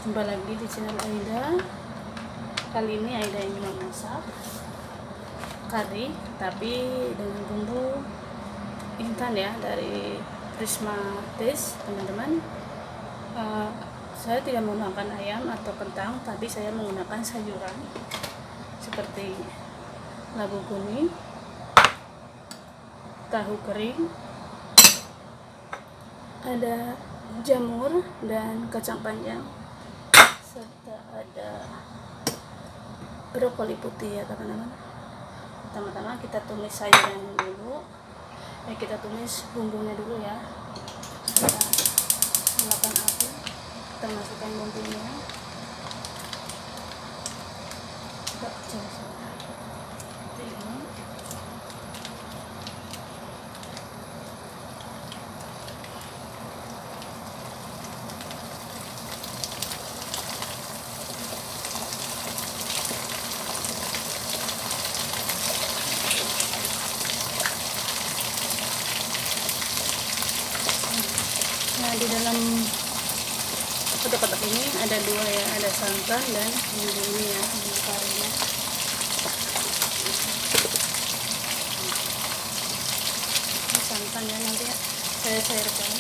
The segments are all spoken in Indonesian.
Jumpa lagi di channel Aida. Kali ini Aida ingin memasak kari tapi dengan bumbu instan ya, dari Prisma Taste teman-teman. Saya tidak menggunakan ayam atau kentang, tapi saya menggunakan sayuran seperti labu kuning, tahu kering, ada jamur dan kacang panjang, serta ada brokoli putih ya teman-teman. Pertama-tama kita tumis sayuran dulu, kita tumis bumbunya dulu ya. Kita nyalakan api, kita masukkan bumbunya, kita pecah seperti ini. Nah, di dalam kotak-kotak ini ada dua ya, ada santan dan bumbu ini ya, bumbu karinya. Ini santan ya, nanti saya cairkan.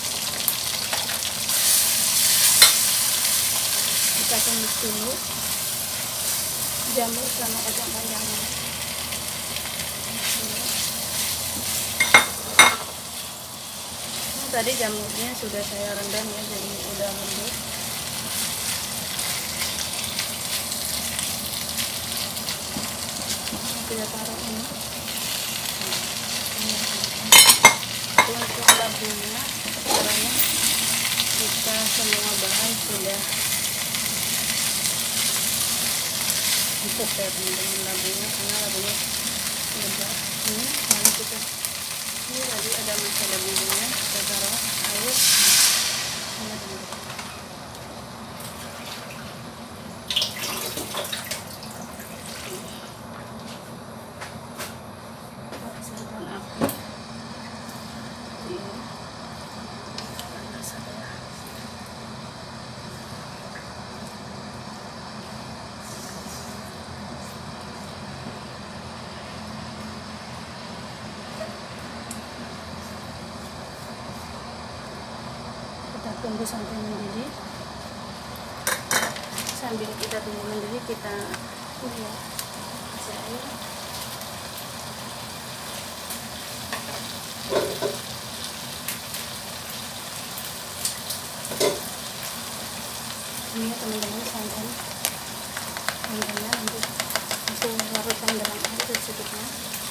Kita tumis dulu jamur sama kacang panjangnya. Tadi jamurnya sudah saya rendam ya, jadi udah lembut. Kita taruh ini. Untuk labunya, caranya kita semua bahan sudah empuk ya teman-teman, labunya, karena labunya lebat. Ini lalu kita ini tadi ada masih ada bumbunya, kita taruh air. Ini teman-teman. Pasangan api. Ini panas ya. Kita tunggu sampai mendidih. Sambil kita tunggu mendidih, kita kasih air. Ini ya teman-teman, santannya nanti langsung larutkan dalam air secukupnya.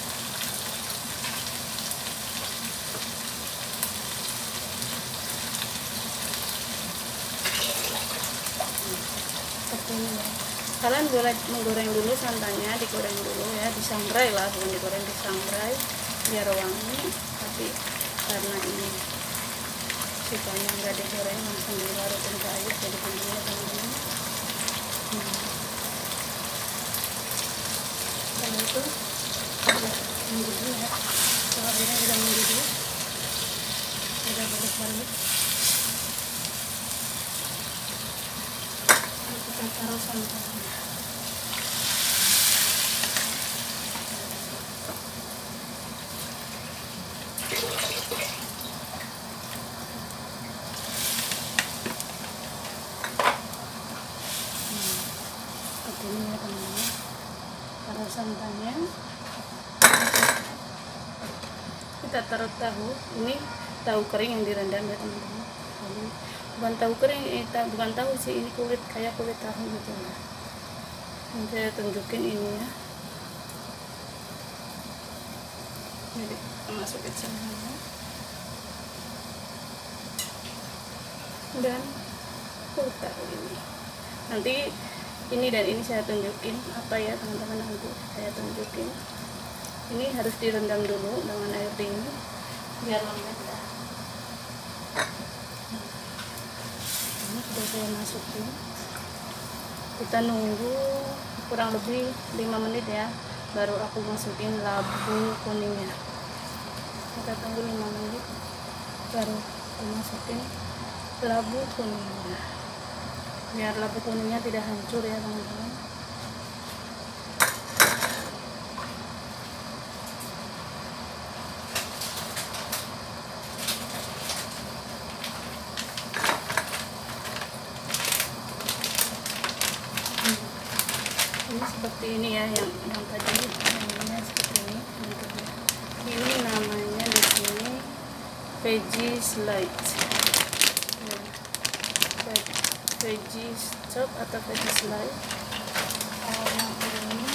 Seperti ini ya. Kalian boleh menggoreng dulu santannya, digoreng dulu ya, disangrai lah, bukan digoreng, disangrai biar wangi. Tapi karena ini sukanya nggak digoreng, langsung dilarutin ke air, jadi bumbunya teman-teman. Setelah itu sudah mendidih ya, kalau airnya sudah mendidih, sudah balik-balik, kita taruh santannya. Seperti ini ya teman-teman, taruh santannya. Kita taruh tahu, ini tahu kering yang direndam ya teman-teman. Bukan tahu kering, bukan tahu sih, ini kulit, kayak kulit tahu gitu ya. Nanti saya tunjukin ini ya. Jadi kita masukin semuanya dan tahu ini. Nanti ini dan ini saya tunjukin apa ya teman-teman, nanti saya tunjukin. Ini harus direndam dulu dengan air dingin biar lembut ya. Ini sudah saya masukin. Kita nunggu kurang lebih 5 menit ya, baru aku masukin labu kuningnya. Kita tunggu 5 menit baru aku masukin labu kuningnya. biar labu kuningnya tidak hancur ya teman-teman. Ini seperti ini ya, yang tadi namanya seperti ini bentuknya. Ini namanya di sini veggie slide ya, veggie chop atau veggie slide. Yang ini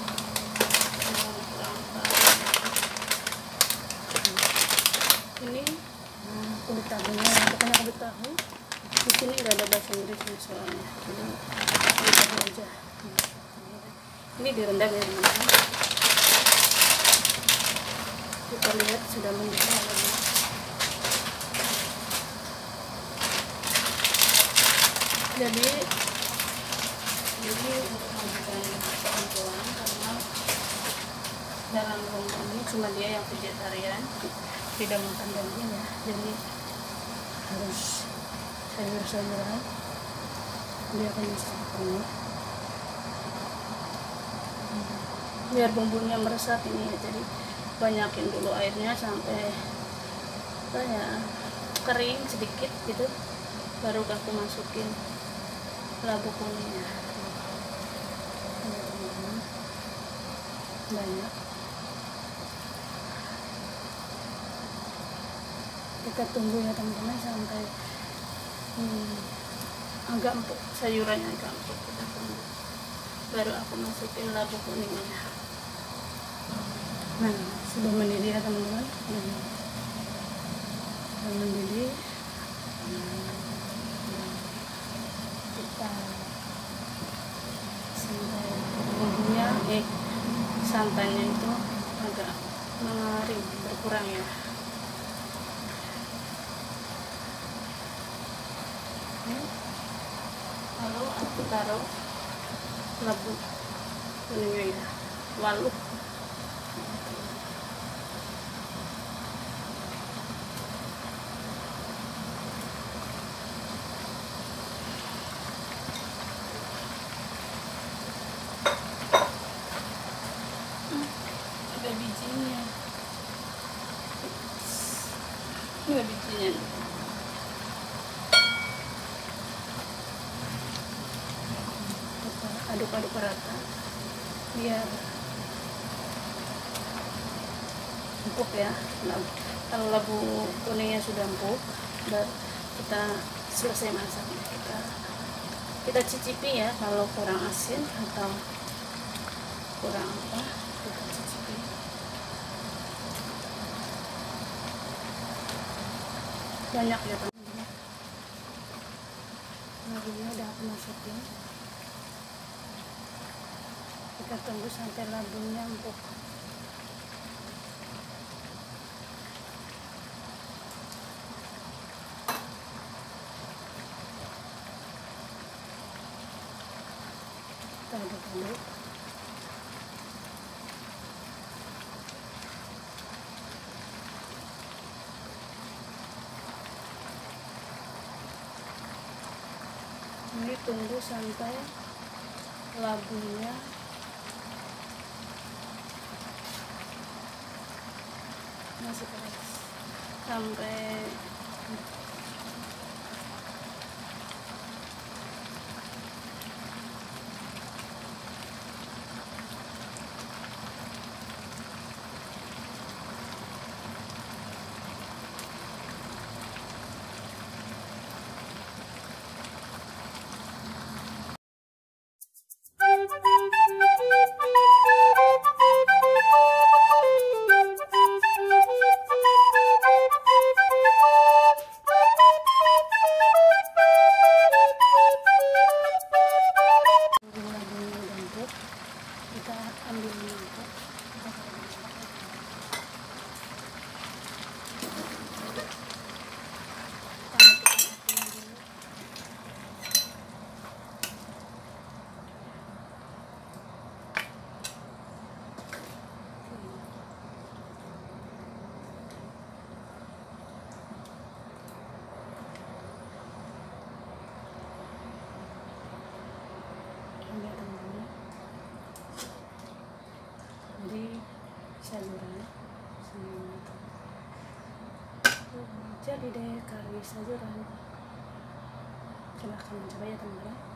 kulit tahunya, pokoknya kulit tahu. Di sini udah ada bahasa Inggrisnya soalnya, jadi kulit tahu aja. Ini direndam ya teman-teman. Kita lihat sudah mendidih lagi. Jadi untuk majikan perempuan, karena dalam kelompok ini cuma dia yang vegetarian, tidak makan daging ya, jadi harus sayur-sayuran dia akan bisa penuh. Biar bumbunya meresap ini ya, jadi banyakin dulu airnya sampai kering sedikit gitu, baru aku masukin labu kuningnya. Banyak, kita tunggu ya teman-teman sampai agak empuk, sayurannya agak empuk, kita tunggu, baru aku masukin labu kuningnya. Nah, sudah mendidih ya teman-teman. Sudah mendidih. Kita sampai bumbunya santannya itu agak mengering, berkurang ya. Lalu aku taruh labu kuningnya ya, waluh. Ada bijinya, ini ada bijinya. Aduk-aduk rata biar empuk ya. Kalau labu kuningnya sudah empuk, kita selesai masaknya. Kita cicipi ya, kalau kurang asin atau kurang apa, kita cicipi. Banyak ya teman-teman. Labunya udah aku masukin. Kita tunggu sampai labunya empuk. Kita aduk dulu. Ini tunggu sampai labunya masih keras, sampai sayuran. Jadi deh kari sayuran, silahkan mencoba ya teman-teman.